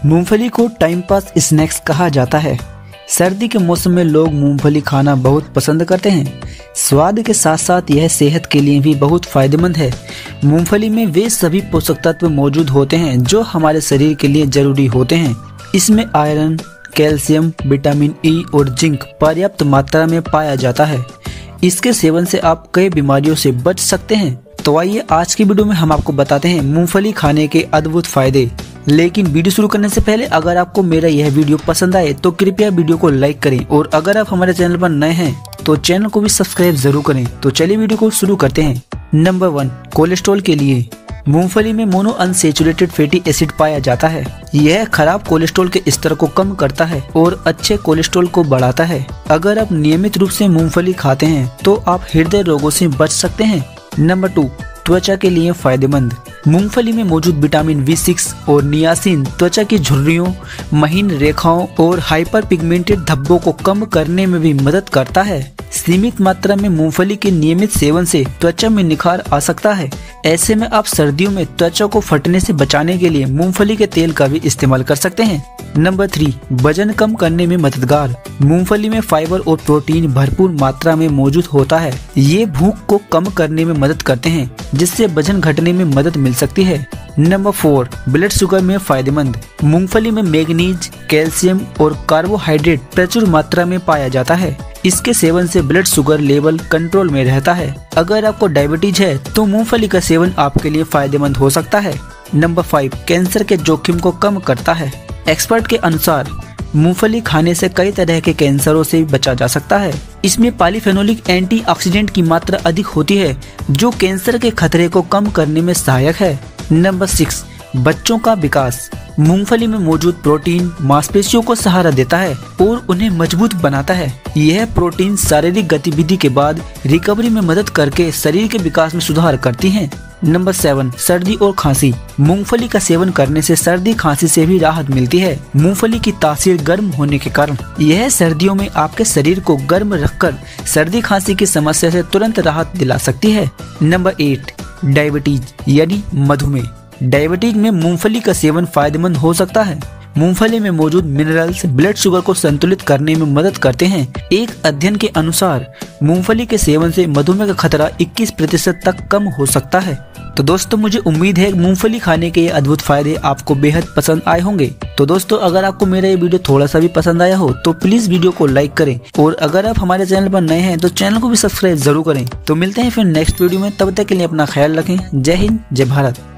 मूंगफली को time pass snacks कहा जाता है। सर्दी के मौसम में लोग मूंगफली खाना बहुत पसंद करते हैं। स्वाद के साथ साथ यह सेहत के लिए भी बहुत फायदेमंद है। मूंगफली में वे सभी पोषक तत्व मौजूद होते हैं जो हमारे शरीर के लिए जरूरी होते हैं। इसमें आयरन, कैल्शियम, विटामिन ई और जिंक पर्याप्त मात्रा में पाया जाता है। इसके सेवन से आप कई बीमारियों से बच सकते हैं। तो आइए आज की वीडियो में हम आपको बताते हैं मूंगफली खाने के अद्भुत फायदे। लेकिन वीडियो शुरू करने से पहले अगर आपको मेरा यह वीडियो पसंद आए तो कृपया वीडियो को लाइक करें और अगर आप हमारे चैनल पर नए हैं तो चैनल को भी सब्सक्राइब जरूर करें। तो चलिए वीडियो को शुरू करते हैं। नंबर 1, कोलेस्ट्रॉल के लिए मूंगफली में मोनो अनसैचुरेटेड फैटी एसिड पाया जाता है। यह खराब कोलेस्ट्रॉल के स्तर को कम करता है और अच्छे कोलेस्ट्रॉल को बढ़ाता है। अगर आप नियमित रूप से मूंगफली खाते हैं तो आप हृदय रोगों से बच सकते हैं। नंबर 2, त्वचा के लिए फायदेमंद। मूंगफली में मौजूद विटामिन B6 और नियासिन त्वचा की झुर्रियों, महीन रेखाओं और हाइपर पिगमेंटेड धब्बों को कम करने में भी मदद करता है। सीमित मात्रा में मूंगफली के नियमित सेवन से त्वचा में निखार आ सकता है। ऐसे में आप सर्दियों में त्वचा को फटने से बचाने के लिए मूंगफली के तेल का भी इस्तेमाल कर सकते हैं। नंबर 3, वजन कम करने में मददगार। मूंगफली में फाइबर और प्रोटीन भरपूर मात्रा में मौजूद होता है। ये भूख को कम करने में मदद करते हैं जिससे वजन घटने में मदद मिल सकती है। नंबर 4, ब्लड शुगर में फायदेमंद। मूंगफली में मैग्नीज, कैल्शियम और कार्बोहाइड्रेट प्रचुर मात्रा में पाया जाता है। इसके सेवन से ब्लड शुगर लेवल कंट्रोल में रहता है। अगर आपको डायबिटीज है तो मूंगफली का सेवन आपके लिए फायदेमंद हो सकता है। नंबर 5, कैंसर के जोखिम को कम करता है। एक्सपर्ट के अनुसार मूंगफली खाने से कई तरह के कैंसरों से बचा जा सकता है। इसमें पॉलीफेनोलिक एंटीऑक्सीडेंट की मात्रा अधिक होती है जो कैंसर के खतरे को कम करने में सहायक है। नंबर 6, बच्चों का विकास। मूंगफली में मौजूद प्रोटीन मांसपेशियों को सहारा देता है और उन्हें मजबूत बनाता है। यह प्रोटीन शारीरिक गतिविधि के बाद रिकवरी में मदद करके शरीर के विकास में सुधार करती है। नंबर 7, सर्दी और खांसी। मूंगफली का सेवन करने से सर्दी खांसी से भी राहत मिलती है। मूंगफली की तासीर गर्म होने के कारण यह सर्दियों में आपके शरीर को गर्म रखकर सर्दी खांसी की समस्या से तुरंत राहत दिला सकती है। नंबर 8, डायबिटीज यानी मधुमेह। डायबिटीज में मूंगफली का सेवन फायदेमंद हो सकता है। मूंगफली में मौजूद मिनरल्स ब्लड शुगर को संतुलित करने में मदद करते हैं। एक अध्ययन के अनुसार मूंगफली के सेवन से मधुमेह का खतरा 21% तक कम हो सकता है। तो दोस्तों मुझे उम्मीद है मूंगफली खाने के ये अद्भुत फायदे आपको बेहद पसंद आए होंगे। तो दोस्तों अगर आपको मेरा ये वीडियो थोड़ा सा भी पसंद आया हो तो प्लीज वीडियो को लाइक करें और अगर आप हमारे चैनल पर नए हैं तो चैनल को भी सब्सक्राइब जरूर करें। तो मिलते हैं फिर नेक्स्ट वीडियो में, तब तक के लिए अपना ख्याल रखें। जय हिंद, जय भारत।